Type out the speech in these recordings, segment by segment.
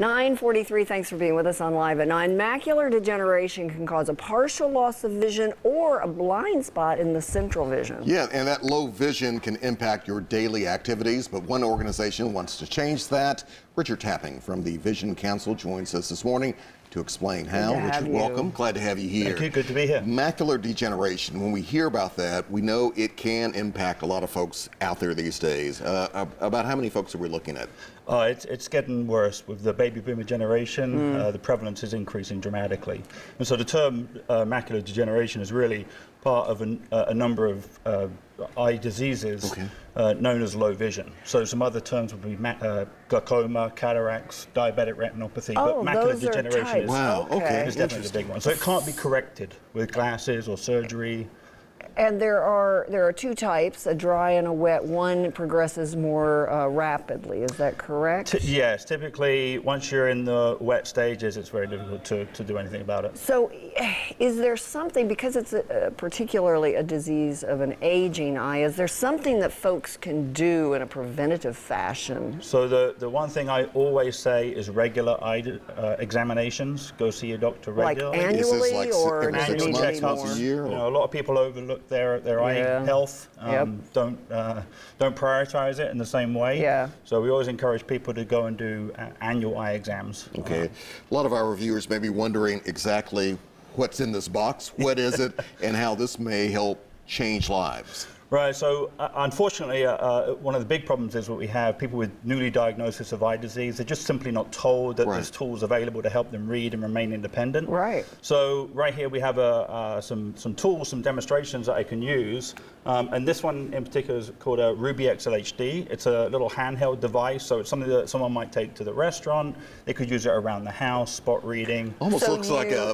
9:43, thanks for being with us on Live at 9. Macular degeneration can cause a partial loss of vision or a blind spot in the central vision. Yeah, and that low vision can impact your daily activities, but one organization wants to change that. Richard Tapping from the Vision Council joins us this morning to explain how. Richard, welcome. Glad to have you here. Thank you. Good to be here. Macular degeneration, when we hear about that, we know it can impact a lot of folks out there these days. About how many folks are we looking at? It's getting worse with the baby boomer generation. The prevalence is increasing dramatically. And so the term macular degeneration is really part of a number of eye diseases known as low vision. So some other terms would be glaucoma, cataracts, diabetic retinopathy, but macular degeneration is definitely the big one. So it can't be corrected with glasses or surgery. And there are two types, a dry and a wet. One progresses more rapidly, is that correct? Yes, typically once you're in the wet stages, it's very difficult to do anything about it. So is there something, because it's particularly a disease of an aging eye, is there something that folks can do in a preventative fashion? So the one thing I always say is regular eye examinations. Go see your doctor regularly. Like annually or annual checkups? A year? You know, a lot of people overlook their eye health, don't prioritize it in the same way. So we always encourage people to go and do annual eye exams. Okay. A lot of our reviewers may be wondering exactly what's in this box, what is it, and how this may help change lives. Right, so unfortunately, one of the big problems is what we have, people with newly diagnosis of eye disease, they're just simply not told that there's tools available to help them read and remain independent. Right. So right here we have some tools, some demonstrations that I can use. And this one in particular is called a Ruby XLHD. It's a little handheld device, so it's something that someone might take to the restaurant. They could use it around the house, spot reading. Almost looks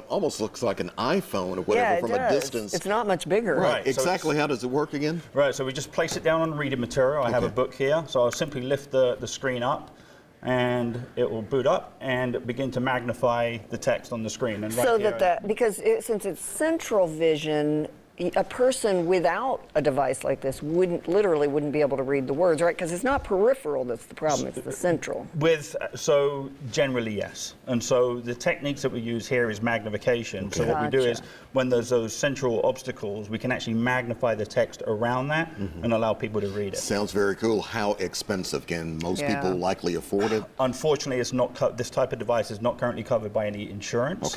like an iPhone or whatever from a distance. It's not much bigger. Right. Exactly. How does it work again? Right, so we just place it down on reading material. I have a book here, so I'll simply lift the screen up and it will boot up and begin to magnify the text on the screen. And so because since it's central vision, a person without a device like this literally wouldn't be able to read the words, right? Because it's not peripheral that's the problem, it's the central. So generally, yes. And so the techniques that we use here is magnification. So what we do is when there's those central obstacles, we can actually magnify the text around that and allow people to read it. Sounds very cool. How expensive? Can most people likely afford it? Unfortunately, it's not. This type of device is not currently covered by any insurance.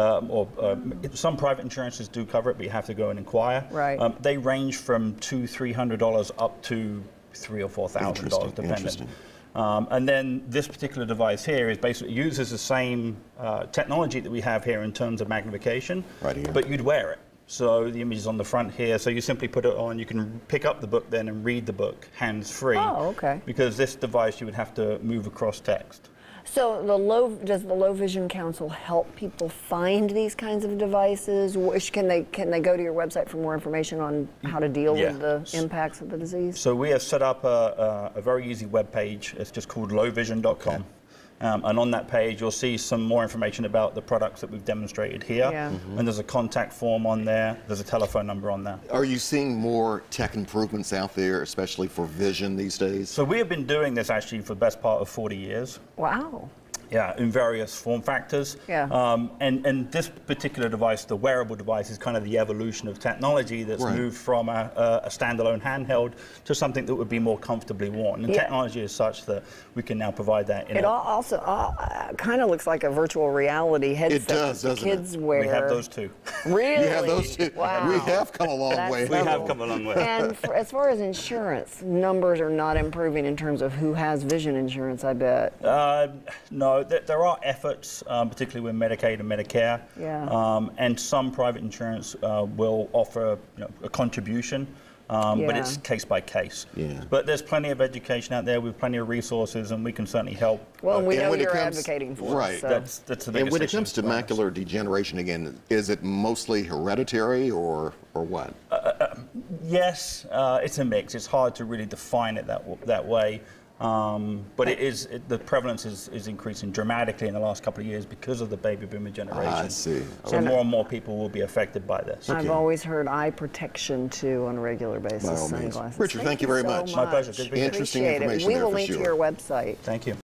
Some private insurances do cover it, but you have to go and inquire. Right. They range from $200–300 up to $3,000 or $4,000, depending. And then this particular device here is basically uses the same technology that we have here in terms of magnification, but you'd wear it. So the image is on the front here, so you simply put it on, you can pick up the book then and read the book hands-free. Oh, okay. Because this device you would have to move across text. So does the Low Vision Council help people find these kinds of devices? Can they go to your website for more information on how to deal with the impacts of the disease? So we have set up a very easy web page. It's just called lowvision.com. And on that page, you'll see some more information about the products that we've demonstrated here. And there's a contact form on there. There's a telephone number on there. Are you seeing more tech improvements out there, especially for vision these days? So we have been doing this actually for the best part of 40 years. Wow. Yeah, in various form factors. And this particular device, the wearable device, is kind of the evolution of technology that's moved from a standalone handheld to something that would be more comfortably worn. And technology is such that we can now provide that. It also kind of looks like a virtual reality headset. It does, doesn't it? Kids wear. We have those too. Really? You have those too. Wow. We have come a long way. We have come a long way. And as far as insurance, numbers are not improving in terms of who has vision insurance, I bet. No. There are efforts, particularly with Medicaid and Medicare, and some private insurance will offer a contribution, but it's case by case. But there's plenty of education out there with plenty of resources, and we can certainly help. Well, we know you're advocating for right. So. That's the biggest And when it comes to issue macular degeneration, again, is it mostly hereditary or what? Yes, it's a mix. It's hard to really define it that way. But the prevalence is increasing dramatically in the last couple of years because of the baby boomer generation. I see. So more and more people will be affected by this. I've always heard eye protection too on a regular basis. Sunglasses. Richard, thank you very much. My pleasure. Good to be here. Interesting information. We will link to your website. Thank you.